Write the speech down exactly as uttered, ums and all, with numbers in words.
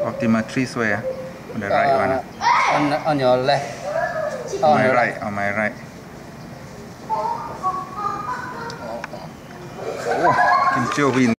Optima this way, on the right one. On on your left. On my right, on my right. Oh, Kim Chiu Win.